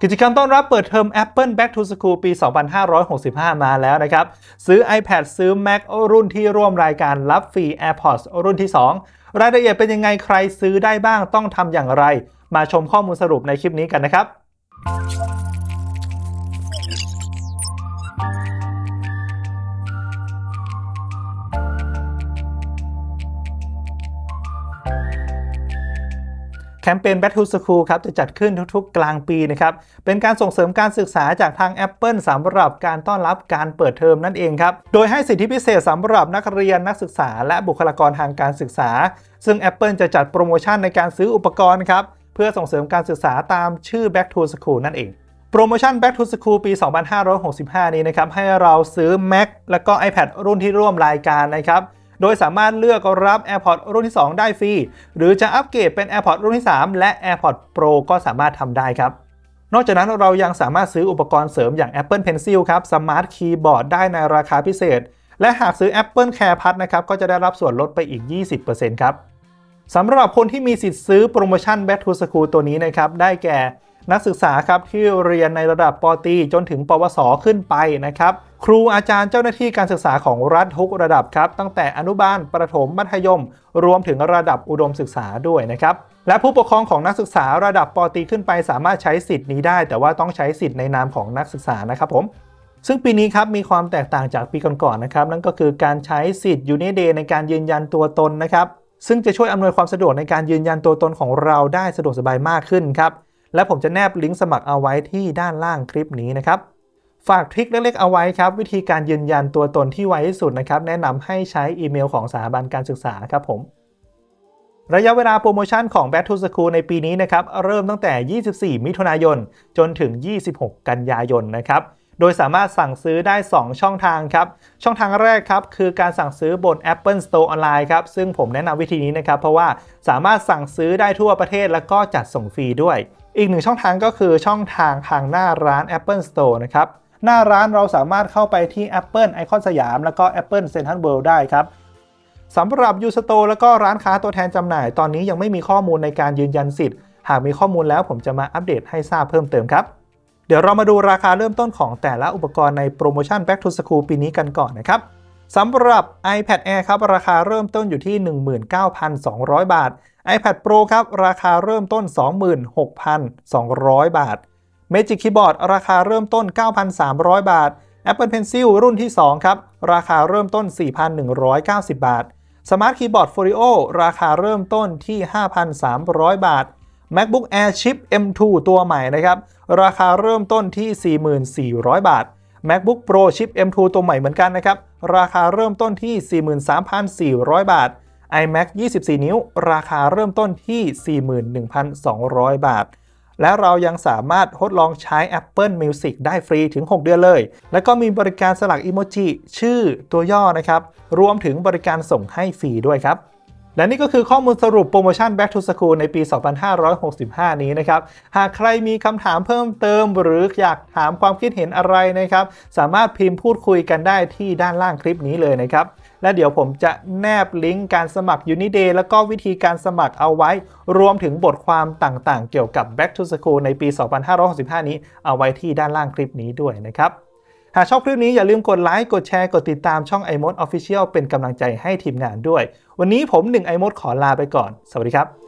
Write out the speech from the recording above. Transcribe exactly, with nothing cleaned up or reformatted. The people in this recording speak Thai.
กิจกรรมต้อนรับเปิดเทอม Apple Back to School ปี สองพันห้าร้อยหกสิบห้า มาแล้วนะครับซื้อ iPad ซื้อ Mac รุ่นที่ร่วมรายการรับฟรี AirPods รุ่นที่ สอง รายละเอียดเป็นยังไงใครซื้อได้บ้างต้องทำอย่างไรมาชมข้อมูลสรุปในคลิปนี้กันนะครับแคมเปญ Back to School ครับจะจัดขึ้นทุกๆกลางปีนะครับเป็นการส่งเสริมการศึกษาจากทาง Apple สำหรับการต้อนรับการเปิดเทอมนั่นเองครับโดยให้สิทธิพิเศษสำหรับนักเรียนนักศึกษาและบุคลากรทางการศึกษาซึ่ง Apple จะจัดโปรโมชั่นในการซื้ออุปกรณ์ครับเพื่อส่งเสริมการศึกษาตามชื่อ Back to School นั่นเองโปรโมชั่น Back to School ปี สองพันห้าร้อยหกสิบห้า นี้นะครับให้เราซื้อ Mac และก็ iPad รุ่นที่ร่วมรายการนะครับโดยสามารถเลือกรับ AirPods รุ่นที่ สอง ได้ฟรีหรือจะอัปเกรดเป็น AirPods รุ่นที่ สาม และ AirPods Pro ก็สามารถทำได้ครับนอกจากนั้นเรายังสามารถซื้ออุปกรณ์เสริมอย่าง Apple Pencil ครับ Smart Keyboard ได้ในราคาพิเศษและหากซื้อ Apple CarePass นะครับก็จะได้รับส่วนลดไปอีก ยี่สิบเปอร์เซ็นต์ ครับสำหรับคนที่มีสิทธิ์ซื้อโปรโมชั่น Back to School ตัวนี้นะครับได้แก่นักศึกษาครับที่เรียนในระดับป.ตรีจนถึงปวส.ขึ้นไปนะครับครูอาจารย์เจ้าหน้าที่การศึกษาของรัฐทุกระดับครับตั้งแต่อนุบาลประถมมัธยมรวมถึงระดับอุดมศึกษาด้วยนะครับและผู้ปกครองของนักศึกษาระดับป.ตรีขึ้นไปสามารถใช้สิทธิ์นี้ได้แต่ว่าต้องใช้สิทธิ์ในนามของนักศึกษานะครับผมซึ่งปีนี้ครับมีความแตกต่างจากปีก่อนๆนะครับนั่นก็คือการใช้สิทธิ์ Uni Day ในการยืนยันตัวตนนะครับซึ่งจะช่วยอำนวยความสะดวกในการยืนยันตัวตนของเราได้สะดวกสบายมากขึ้นครับและผมจะแนบลิงก์สมัครเอาไว้ที่ด้านล่างคลิปนี้นะครับฝากทริคเล็กๆเอาไว้ครับวิธีการยืนยันตัวตนที่ไวที่สุดนะครับแนะนำให้ใช้อีเมลของสถาบันการศึกษาครับผมระยะเวลาโปรโมชั่นของ Back to School ในปีนี้นะครับเริ่มตั้งแต่ ยี่สิบสี่ มิถุนายนจนถึง ยี่สิบหก กันยายนนะครับโดยสามารถสั่งซื้อได้ สอง ช่องทางครับช่องทางแรกครับคือการสั่งซื้อบน Apple Store ออนไลน์ครับซึ่งผมแนะนำวิธีนี้นะครับเพราะว่าสามารถสั่งซื้อได้ทั่วประเทศแล้วก็จัดส่งฟรีด้วยอีกหนึ่งช่องทางก็คือช่องทางทางหน้าร้าน Apple Store นะครับหน้าร้านเราสามารถเข้าไปที่ Apple ไอคอนสยามแล้วก็ Apple Central World ได้ครับสำหรับ U-Store แล้วก็ร้านค้าตัวแทนจำหน่ายตอนนี้ยังไม่มีข้อมูลในการยืนยันสิทธิ์หากมีข้อมูลแล้วผมจะมาอัปเดตให้ทราบเพิ่มเติมครับเดี๋ยวเรามาดูราคาเริ่มต้นของแต่ละอุปกรณ์ในโปรโมชั่น Back to School ปีนี้กันก่อนนะครับสำหรับ iPad Air ครับราคาเริ่มต้นอยู่ที่ หนึ่งหมื่นเก้าพันสองร้อย บาท iPad Pro ครับราคาเริ่มต้น สองหมื่นหกพันสองร้อย บาท Magic Keyboard ราคาเริ่มต้น เก้าพันสามร้อย บาท Apple Pencil รุ่นที่ สอง ครับราคาเริ่มต้น สี่พันหนึ่งร้อยเก้าสิบ บาท Smart Keyboard Folio ราคาเริ่มต้นที่ ห้าพันสามร้อย บาท MacBook Air Chip เอ็ม ทู ตัวใหม่นะครับราคาเริ่มต้นที่ สี่พันสี่ร้อย บาท MacBook Pro Chip เอ็ม ทู ตัวใหม่เหมือนกันนะครับราคาเริ่มต้นที่ สี่หมื่นสามพันสี่ร้อย บาท iMac ยี่สิบสี่ นิ้วราคาเริ่มต้นที่ สี่หมื่นหนึ่งพันสองร้อย บาทและเรายังสามารถทดลองใช้ Apple Music ได้ฟรีถึงหกเดือนเลยและก็มีบริการสลักอีโมจิชื่อตัวย่อนะครับรวมถึงบริการส่งให้ฟรีด้วยครับและนี่ก็คือข้อมูลสรุปโปรโมชั่น Back to School ในปี สองพันห้าร้อยหกสิบห้า นี้นะครับหากใครมีคำถามเพิ่มเติมหรืออยากถามความคิดเห็นอะไรนะครับสามารถพิมพ์พูดคุยกันได้ที่ด้านล่างคลิปนี้เลยนะครับและเดี๋ยวผมจะแนบลิงก์การสมัคร Uni Day แล้วก็วิธีการสมัครเอาไว้รวมถึงบทความต่างๆเกี่ยวกับ Back to School ในปี สองพันห้าร้อยหกสิบห้า นี้เอาไว้ที่ด้านล่างคลิปนี้ด้วยนะครับหากชอบคลิปนี้อย่าลืมกดไลค์กดแชร์กดติดตามช่อง iMode Official เป็นกำลังใจให้ทีมงานด้วยวันนี้ผมหนึ่ง iMode ขอลาไปก่อนสวัสดีครับ